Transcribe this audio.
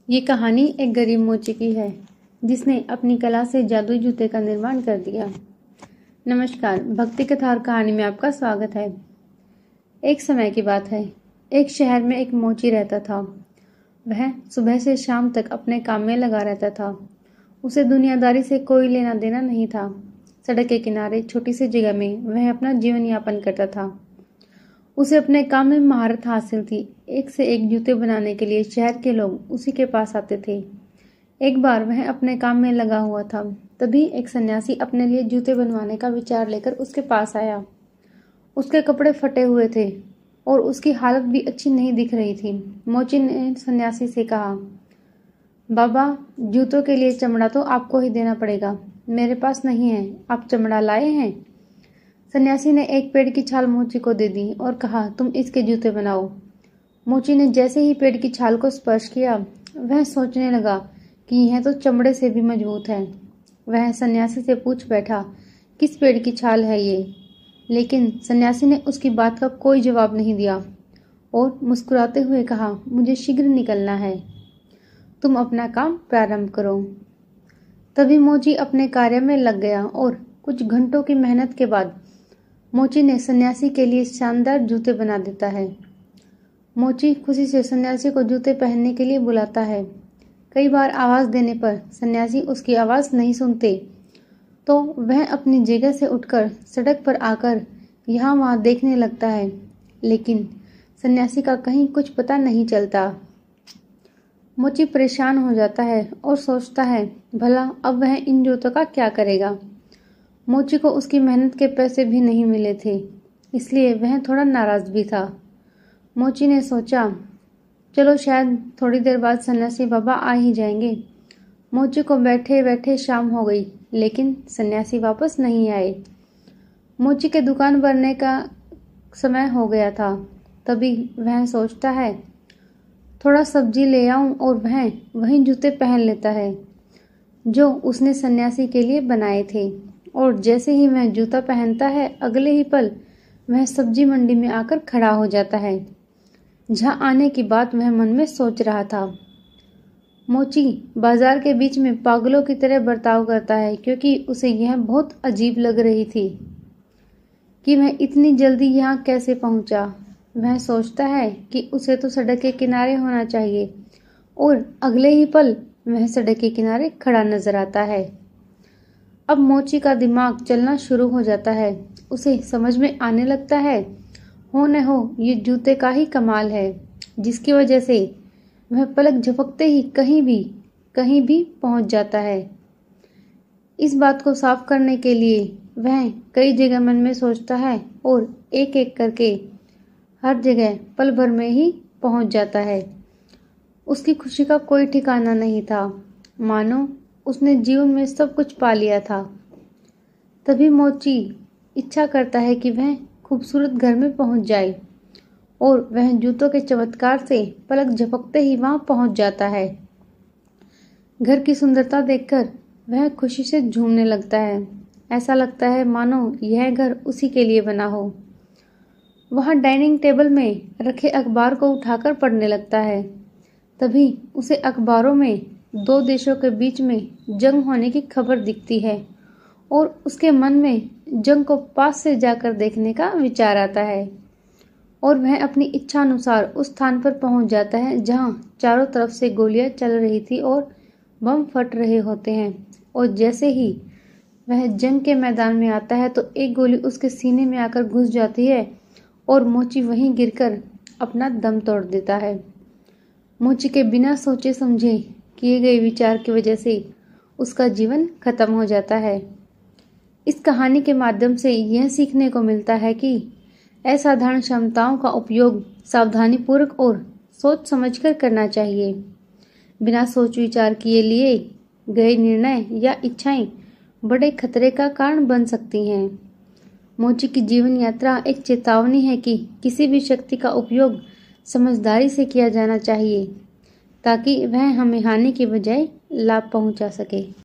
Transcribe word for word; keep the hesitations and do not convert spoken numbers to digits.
ये कहानी एक गरीब मोची की है जिसने अपनी कला से जादुई जूते का निर्माण कर दिया। नमस्कार, भक्ति कथा और कहानी में आपका स्वागत है। एक समय की बात है, एक शहर में एक मोची रहता था। वह सुबह से शाम तक अपने काम में लगा रहता था। उसे दुनियादारी से कोई लेना देना नहीं था। सड़क के किनारे छोटी सी जगह में वह अपना जीवन यापन करता था। उसे अपने काम में महारत हासिल थी। एक से एक जूते बनाने के लिए शहर के लोग उसी के पास आते थे। एक बार वह अपने काम में लगा हुआ था, तभी एक सन्यासी अपने लिए जूते बनवाने का विचार लेकर उसके पास आया। उसके कपड़े फटे हुए थे और उसकी हालत भी अच्छी नहीं दिख रही थी। मोची ने सन्यासी से कहा, बाबा, जूतों के लिए चमड़ा तो आपको ही देना पड़ेगा, मेरे पास नहीं है। आप चमड़ा लाए हैं? सन्यासी ने एक पेड़ की छाल मोची को दे दी और कहा, तुम इसके जूते बनाओ। मोची ने जैसे ही पेड़ की छाल को स्पर्श किया, वह सोचने लगा कि यह तो चमड़े से भी मजबूत है। वह सन्यासी से पूछ बैठा, किस पेड़ की छाल है ये? लेकिन सन्यासी ने उसकी बात का कोई जवाब नहीं दिया और मुस्कुराते हुए कहा, मुझे शीघ्र निकलना है, तुम अपना काम प्रारंभ करो। तभी मोची अपने कार्य में लग गया और कुछ घंटों की मेहनत के बाद मोची ने सन्यासी के लिए शानदार जूते बना देता है। मोची खुशी से सन्यासी को जूते पहनने के लिए बुलाता है। कई बार आवाज़ देने पर सन्यासी उसकी आवाज़ नहीं सुनते तो वह अपनी जगह से उठकर सड़क पर आकर यहाँ वहाँ देखने लगता है, लेकिन सन्यासी का कहीं कुछ पता नहीं चलता। मोची परेशान हो जाता है और सोचता है, भला अब वह इन जूतों का क्या करेगा। मोची को उसकी मेहनत के पैसे भी नहीं मिले थे, इसलिए वह थोड़ा नाराज भी था। मोची ने सोचा, चलो शायद थोड़ी देर बाद सन्यासी बाबा आ ही जाएंगे। मोची को बैठे बैठे शाम हो गई, लेकिन सन्यासी वापस नहीं आए। मोची के दुकान भरने का समय हो गया था। तभी वह सोचता है, थोड़ा सब्जी ले आऊं, और वह वहीं जूते पहन लेता है जो उसने सन्यासी के लिए बनाए थे। और जैसे ही वह जूता पहनता है, अगले ही पल वह सब्जी मंडी में आकर खड़ा हो जाता है, जहां आने की बात वह मन में सोच रहा था। मोची बाजार के बीच में पागलों की तरह बर्ताव करता है, क्योंकि उसे यह बहुत अजीब लग रही थी कि वह इतनी जल्दी यहाँ कैसे पहुंचा। वह सोचता है कि उसे तो सड़क के किनारे होना चाहिए, और अगले ही पल वह सड़क के किनारे खड़ा नजर आता है। अब मोची का दिमाग चलना शुरू हो जाता है। उसे समझ में आने लगता है, हो न हो ये जूते का ही कमाल है, जिसकी वजह से वह पलक झपकते ही कहीं भी कहीं भी पहुंच जाता है। इस बात को साफ करने के लिए वह कई जगह मन में सोचता है और एक एक करके हर जगह पल भर में ही पहुंच जाता है। उसकी खुशी का कोई ठिकाना नहीं था, मानो उसने जीवन में सब कुछ पा लिया था। तभी मोची इच्छा करता है कि वह खूबसूरत घर में पहुंच जाए, और वह जूतों के चमत्कार से पलक झपकते ही वहां पहुंच जाता है। घर की सुंदरता देखकर वह खुशी से झूमने लगता है। ऐसा लगता है मानो यह घर उसी के लिए बना हो। वहां डाइनिंग टेबल में रखे अखबार को उठाकर पढ़ने लगता है। तभी उसे अखबारों में दो देशों के बीच में जंग होने की खबर दिखती है, और उसके मन में जंग को पास से जाकर देखने का विचार आता है, और वह अपनी इच्छा अनुसार उस स्थान पर पहुंच जाता है जहां चारों तरफ से गोलियां चल रही थी और बम फट रहे होते हैं। और जैसे ही वह जंग के मैदान में आता है तो एक गोली उसके सीने में आकर घुस जाती है और मोची वहीं गिरकर अपना दम तोड़ देता है। मोची के बिना सोचे समझे किए गए विचार की वजह से उसका जीवन खत्म हो जाता है। इस कहानी के माध्यम से यह सीखने को मिलता है कि असाधारण क्षमताओं का उपयोग सावधानीपूर्वक और सोच समझकर करना चाहिए। बिना सोच विचार किए लिए गए निर्णय या इच्छाएं बड़े खतरे का कारण बन सकती हैं। मोची की जीवन यात्रा एक चेतावनी है कि किसी भी शक्ति का उपयोग समझदारी से किया जाना चाहिए, ताकि वह हमें हानि के बजाय लाभ पहुंचा सके।